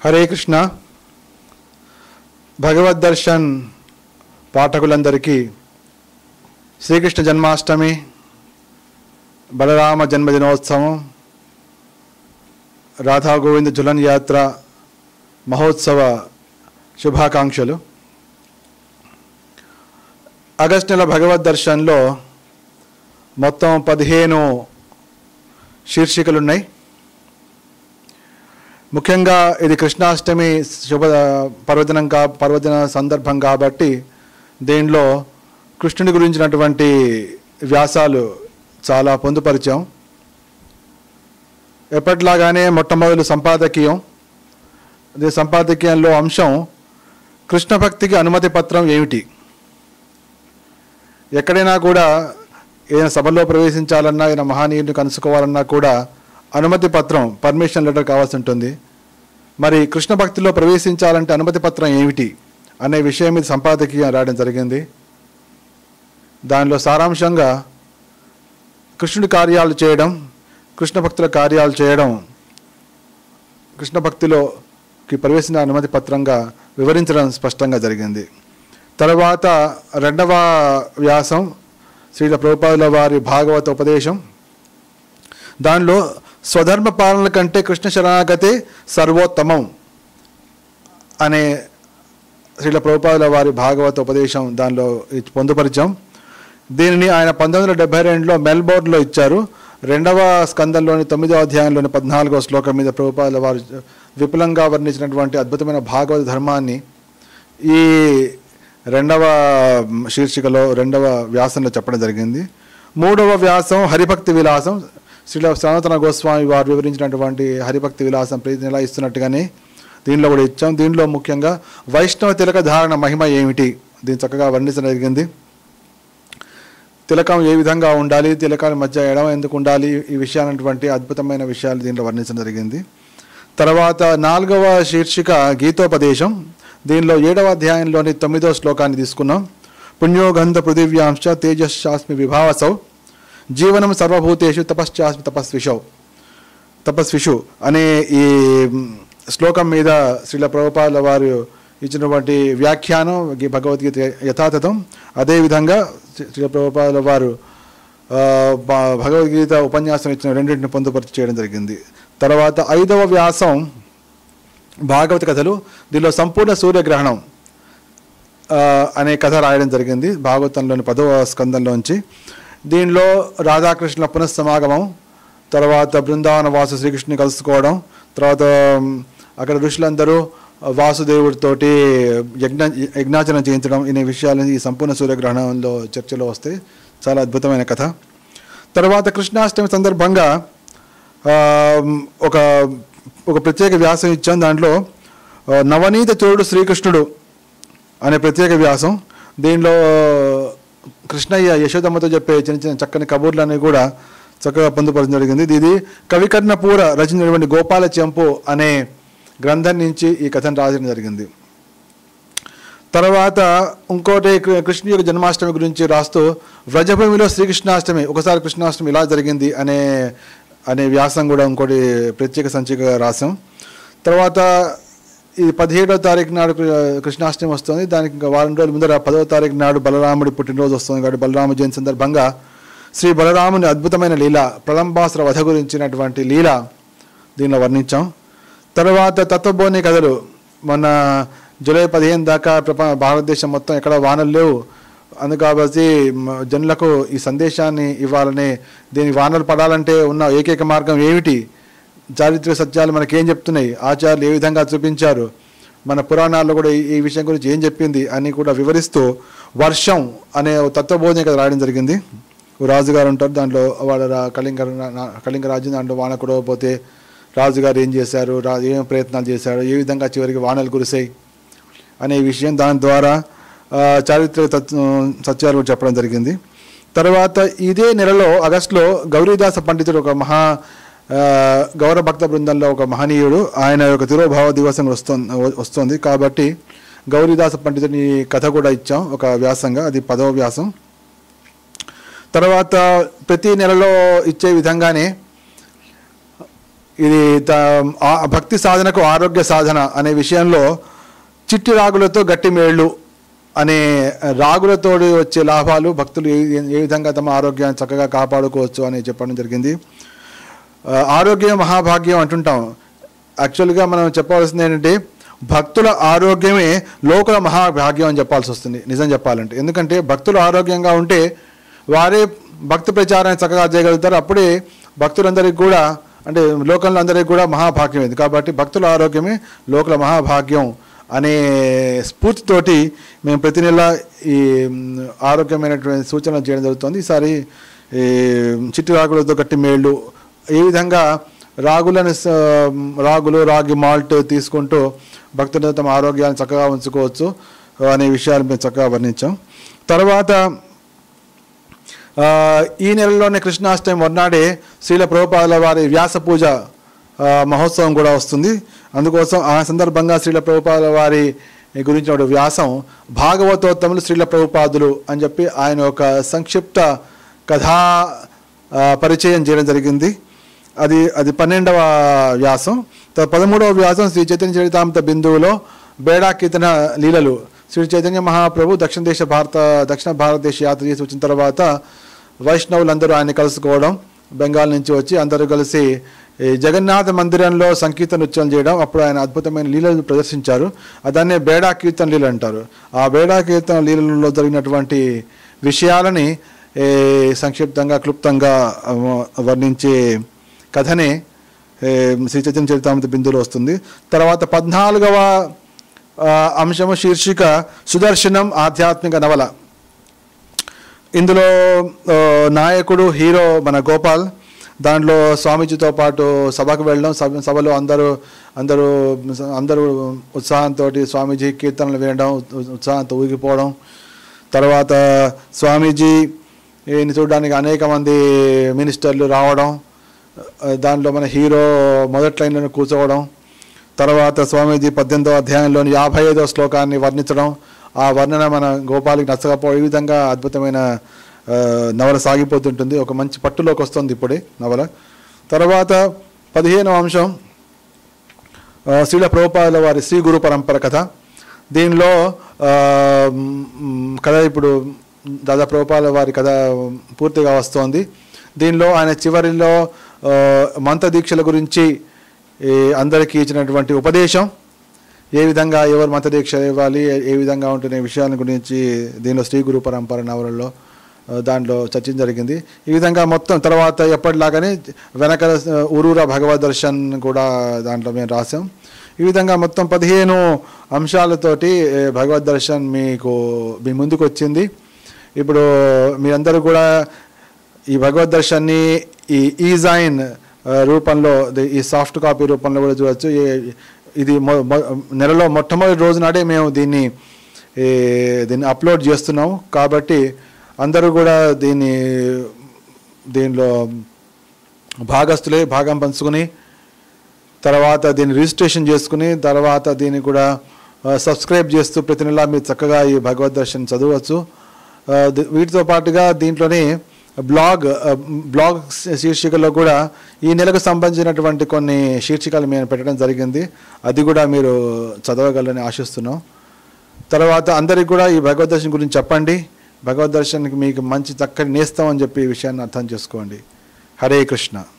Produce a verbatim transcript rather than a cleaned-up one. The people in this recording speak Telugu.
హరే కృష్ణ. భగవద్ దర్శన్ పాఠకులందరికీ శ్రీకృష్ణ జన్మాష్టమి, బలరామ జన్మదినోత్సవం, రాధా గోవింద ఝులన్ యాత్ర మహోత్సవ శుభాకాంక్షలు. ఆగస్టు నెల భగవద్ దర్శన్లో మొత్తం పదిహేను శీర్షికలున్నాయి. ముఖ్యంగా ఇది కృష్ణాష్టమి శుభ పర్వదినం కా పర్వదిన సందర్భం కాబట్టి దీనిలో కృష్ణుని గురించినటువంటి వ్యాసాలు చాలా పొందుపరిచాం. ఎప్పటిలాగానే మొట్టమొదటి సంపాదకీయం. ఇది సంపాదకీయంలో అంశం కృష్ణ భక్తికి అనుమతి పత్రం ఏమిటి. ఎక్కడైనా కూడా ఏదైనా సభలో ప్రవేశించాలన్నా, ఏదైనా మహనీయుడిని కలుసుకోవాలన్నా కూడా అనుమతి పత్రం, పర్మిషన్ లెటర్ కావాల్సి ఉంటుంది. మరి కృష్ణ భక్తిలో ప్రవేశించాలంటే అనుమతి పత్రం ఏమిటి అనే విషయం మీద సంపాదకీయం రాయడం జరిగింది. దానిలో సారాంశంగా కృష్ణుడి కార్యాలు చేయడం, కృష్ణ భక్తుల కార్యాలు చేయడం కృష్ణ భక్తిలోకి ప్రవేశించిన అనుమతి పత్రంగా వివరించడం స్పష్టంగా జరిగింది. తర్వాత రెండవ వ్యాసం శ్రీల ప్రభుపాదుల వారి భాగవత ఉపదేశం. దానిలో స్వధర్మ పాలన కంటే కృష్ణ శరణాగతి సర్వోత్తమం అనే శ్రీల ప్రభుపాదుల వారి భాగవత ఉపదేశం దానిలో పొందుపరిచాం. దీనిని ఆయన పంతొమ్మిది వందల డెబ్బై రెండులో మెల్బోర్న్లో ఇచ్చారు. రెండవ స్కందంలోని తొమ్మిదవ అధ్యాయంలోని పద్నాలుగవ శ్లోకం మీద ప్రభుపాదుల వారు విపులంగా వర్ణించినటువంటి అద్భుతమైన భాగవత ధర్మాన్ని ఈ రెండవ శీర్షికలో రెండవ వ్యాసంలో చెప్పడం జరిగింది. మూడవ వ్యాసం హరిభక్తి విలాసం. శ్రీల సనాతన గోస్వామి వారు వివరించినటువంటి హరిభక్తి విలాసం ప్రతి నెల ఇస్తున్నట్టుగానే దీనిలో కూడా ఇచ్చాం. దీనిలో ముఖ్యంగా వైష్ణవ తిలక ధారణ మహిమ ఏమిటి దీన్ని చక్కగా వర్ణించడం జరిగింది. తిలకం ఏ విధంగా ఉండాలి, తిలకాల మధ్య ఎడమ ఎందుకు ఉండాలి, ఈ విషయాలటువంటి అద్భుతమైన విషయాలు దీనిలో వర్ణించడం జరిగింది. తర్వాత నాలుగవ శీర్షిక గీతోపదేశం. దీనిలో ఏడవ అధ్యాయంలోని తొమ్మిదవ శ్లోకాన్ని తీసుకున్నాం. పుణ్యోగంధ పృథివ్యాంశ తేజశ్చాస్మి విభావసౌ జీవనం సర్వభూతేషు తపశ్చాస్మి తపస్విషౌ తపస్విషు అనే ఈ శ్లోకం మీద శ్రీల ప్రభుపాదుల వారు ఇచ్చినటువంటి వ్యాఖ్యానం భగవద్గీత యథాతథం. అదేవిధంగా శ్రీల ప్రభుపాదుల వారు భగవద్గీత ఉపన్యాసం ఇచ్చిన రెండింటిని పొందుపరిచి చేయడం జరిగింది. తర్వాత ఐదవ వ్యాసం భాగవత కథలు. దీనిలో సంపూర్ణ సూర్యగ్రహణం అనే కథ రాయడం జరిగింది భాగవతంలోని పదవ స్కందంలోంచి. దీనిలో రాధాకృష్ణుల పునఃసమాగమం, తర్వాత బృందావన వాసు శ్రీకృష్ణుని కలుసుకోవడం, తర్వాత అక్కడ ఋషులందరూ వాసుదేవుడితోటి యజ్ఞ యజ్ఞాచరణ చేయించడం అనే విషయాలు ఈ సంపూర్ణ సూర్యగ్రహణంలో చర్చలో వస్తాయి. చాలా అద్భుతమైన కథ. తర్వాత కృష్ణాష్టమి సందర్భంగా ఒక ఒక ప్రత్యేక వ్యాసం ఇచ్చాం. దాంట్లో నవనీత చోరుడు శ్రీకృష్ణుడు అనే ప్రత్యేక వ్యాసం. దీనిలో కృష్ణయ్య యశోదమ్మతో చెప్పే చిన్న చిన్న చక్కని కబూర్లన్నీ కూడా చక్కగా పొందుపరచడం జరిగింది. ఇది కవికర్ణపూర రచించినటువంటి గోపాల చెంపు అనే గ్రంథం నుంచి ఈ కథను రాయడం జరిగింది. తర్వాత ఇంకోటి కృష్ణుడి యొక్క జన్మాష్టమి గురించి రాస్తూ వ్రజభూమిలో శ్రీకృష్ణాష్టమి, ఒకసారి కృష్ణాష్టమి ఇలా జరిగింది అనే అనే వ్యాసం కూడా ఇంకోటి ప్రత్యేక సంచికగా రాసాం. తర్వాత ఈ పదిహేడవ తారీఖు నాడు కృష్ణాష్టమి వస్తుంది. దానికి ఇంకా వారం రోజుల ముందర పదవ తారీఖు నాడు బలరాముడి పుట్టినరోజు వస్తుంది కాబట్టి బలరామ జయంతి సందర్భంగా శ్రీ బలరాముని అద్భుతమైన లీల, ప్రలంబాసుర వధ గురించినటువంటి లీల దీనిలో వర్ణించాం. తర్వాత తత్వబోధి కథలు. మొన్న జూలై పదిహేను దాకా ప్రపంచ భారతదేశం మొత్తం ఎక్కడ వానలు లేవు. అందుకు కాబట్టి జనులకు ఈ సందేశాన్ని ఇవ్వాలని, దీని వానలు పడాలంటే ఉన్న ఏకైక మార్గం ఏమిటి, చారిత్రక సత్యాలు మనకేం చెప్తున్నాయి, ఆచార్యులు ఏ విధంగా చూపించారు, మన పురాణాల్లో కూడా ఈ విషయం గురించి ఏం చెప్పింది అని కూడా వివరిస్తూ వర్షం అనే తత్వబోధన కథ రాయడం జరిగింది. రాజుగారు ఉంటారు, దాంట్లో వాళ్ళ కళింగ కళింగ రాజ్యం దాంట్లో వాన కురవకపోతే రాజుగారు ఏం చేశారు, రాజు ఏం ప్రయత్నాలు చేశారు, ఏ విధంగా చివరికి వానలు కురిసాయి అనే విషయం దాని ద్వారా చారిత్రక సత్యాలు చెప్పడం జరిగింది. తర్వాత ఇదే నెలలో ఆగస్టులో గౌరీదాస పండితుడు ఒక మహా గౌరవ భక్త బృందంలో ఒక మహనీయుడు, ఆయన యొక్క తిరోభావ దివసం వస్తుంది వస్తుంది కాబట్టి గౌరీదాస పండితుని కథ కూడా ఇచ్చాం ఒక వ్యాసంగా, అది పదవ వ్యాసం. తర్వాత ప్రతి నెలలో ఇచ్చే విధంగానే ఇది భక్తి సాధనకు ఆరోగ్య సాధన అనే విషయంలో చిట్టి రాగులతో గట్టి మేళ్ళు అనే రాగులతో వచ్చే లాభాలు భక్తులు ఏ విధంగా తమ ఆరోగ్యాన్ని చక్కగా కాపాడుకోవచ్చు అని చెప్పడం జరిగింది. ఆరోగ్యం మహాభాగ్యం అంటుంటాం. యాక్చువల్గా మనం చెప్పవలసింది ఏంటంటే భక్తుల ఆరోగ్యమే లోకుల మహాభాగ్యం అని చెప్పాల్సి వస్తుంది నిజం చెప్పాలంటే. ఎందుకంటే భక్తులు ఆరోగ్యంగా ఉంటే వారే భక్తి ప్రచారాన్ని చక్కగా చేయగలుగుతారు. అప్పుడే భక్తులందరికీ కూడా అంటే లోకంలో అందరికీ కూడా మహాభాగ్యం ఇది. కాబట్టి భక్తుల ఆరోగ్యమే లోకుల మహాభాగ్యం అనే స్ఫూర్తితోటి మేము ప్రతి నెల ఈ ఆరోగ్యమైనటువంటి సూచనలు చేయడం జరుగుతుంది. ఈసారి చిట్టి రాగులతో గట్టి మేళ్ళు ఏ విధంగా రాగులను రాగులు రాగి మాల్ట్ తీసుకుంటూ భక్తులు తమ ఆరోగ్యాన్ని చక్కగా ఉంచుకోవచ్చు అనే విషయాలు మేము చక్కగా వర్ణించాం. తర్వాత ఈ నెలలోనే కృష్ణాష్టమి మొన్నాడే శ్రీల ప్రభుపాదుల వారి వ్యాస పూజ మహోత్సవం కూడా వస్తుంది. అందుకోసం ఆ సందర్భంగా శ్రీల ప్రభుపాదుల వారి గురించిన వ్యాసం భాగవతోత్తములు శ్రీల ప్రభుపాదులు అని చెప్పి ఆయన ఒక సంక్షిప్త కథా పరిచయం చేయడం జరిగింది. అది అది పన్నెండవ వ్యాసం. పదమూడవ వ్యాసం శ్రీ చైతన్య చరితామృత బిందువులో బేడా కీర్తన లీలలు. శ్రీ చైతన్య మహాప్రభు దక్షిణ దేశ భారత దక్షిణ భారతదేశ యాత్ర చేసి వచ్చిన తర్వాత వైష్ణవులందరూ ఆయన కలుసుకోవడం, బెంగాల్ నుంచి వచ్చి అందరూ కలిసి జగన్నాథ మందిరంలో సంగీత నృత్యం చేయడం, అప్పుడు ఆయన అద్భుతమైన లీలలు ప్రదర్శించారు. దాన్నే బేడా కీర్తన లీలలు అంటారు. ఆ బేడా కీర్తన లీలలలో జరిగినటువంటి విషయాలని సంక్షిప్తంగా క్లుప్తంగా వర్ణించే కథనే శ్రీ చైతన్య చరితామృత బిందులో వస్తుంది. తర్వాత పద్నాలుగవ అంశము శీర్షిక సుదర్శనం ఆధ్యాత్మిక నవల. ఇందులో నాయకుడు హీరో మన గోపాల్. దాంట్లో స్వామీజీతో పాటు సభకు వెళ్ళడం, సభ సభలో అందరూ అందరూ అందరూ ఉత్సాహంతో స్వామీజీ కీర్తనలు వినడం, ఉత్సాహంతో ఊగిపోవడం. తర్వాత స్వామీజీని చూడడానికి అనేక మంది మినిస్టర్లు రావడం, దాంట్లో మన హీరో మొదటి లైన్లో కూర్చోవడం. తర్వాత స్వామీజీ పద్దెనిమిదవ అధ్యాయంలోని యాభై ఐదవ శ్లోకాన్ని వర్ణించడం, ఆ వర్ణన మన గోపాలకి నచ్చకపోవడం. ఈ విధంగా అద్భుతమైన నవల సాగిపోతుంటుంది. ఒక మంచి పట్టులోకి వస్తుంది ఇప్పుడే నవల. తర్వాత పదిహేనవ అంశం శ్రీల ప్రభుపాదుల వారి శ్రీ గురు పరంపర కథ. దీనిలో కథ ఇప్పుడు దాదా ప్రభుపాదుల వారి కథ పూర్తిగా వస్తోంది. దీనిలో ఆయన చివరిలో మంత్ర దీక్షల గురించి అందరికీ ఇచ్చినటువంటి ఉపదేశం, ఏ విధంగా ఎవరు మంత్రదీక్ష ఇవ్వాలి, ఏ విధంగా ఉంటున్న విషయాల గురించి దీనిలో శ్రీ గురు పరంపర నవలలో దాంట్లో చర్చ జరిగింది. ఈ విధంగా మొత్తం తర్వాత ఎప్పటిలాగానే వెనక ఊరూరా భగవద్ దర్శన్ కూడా దాంట్లో మేము రాసాం. ఈ విధంగా మొత్తం పదిహేను అంశాలతోటి భగవద్ దర్శన్ మీకు మీ ముందుకు వచ్చింది. ఇప్పుడు మీరందరూ కూడా ఈ భగవద్ దర్శన్ని ఈ ఈజైన్ రూపంలో ఈ సాఫ్ట్ కాపీ రూపంలో కూడా చూడవచ్చు. ఇది నెలలో మొట్టమొదటి రోజు నాడే మేము దీన్ని దీన్ని అప్లోడ్ చేస్తున్నాము. కాబట్టి అందరూ కూడా దీన్ని దీనిలో భాగస్తులే భాగం పంచుకుని తర్వాత దీన్ని రిజిస్ట్రేషన్ చేసుకుని తర్వాత దీన్ని కూడా సబ్స్క్రైబ్ చేస్తూ ప్రతి నెల మీరు చక్కగా ఈ భగవద్ దర్శన్ చదవచ్చు. వీటితో పాటుగా దీంట్లోనే బ్లాగ్ బ్లాగ్ శీర్షికలో కూడా ఈ నెలకు సంబంధించినటువంటి కొన్ని శీర్షికలు మేము పెట్టడం జరిగింది. అది కూడా మీరు చదవగలని ఆశిస్తున్నాం. తర్వాత అందరికి కూడా ఈ భగవద్ దర్శన్ గురించి చెప్పండి. భగవద్ దర్శన్కి మీకు మంచి చక్కటి నేస్తామని చెప్పి ఈ విషయాన్ని అర్థం చేసుకోండి. హరే కృష్ణ.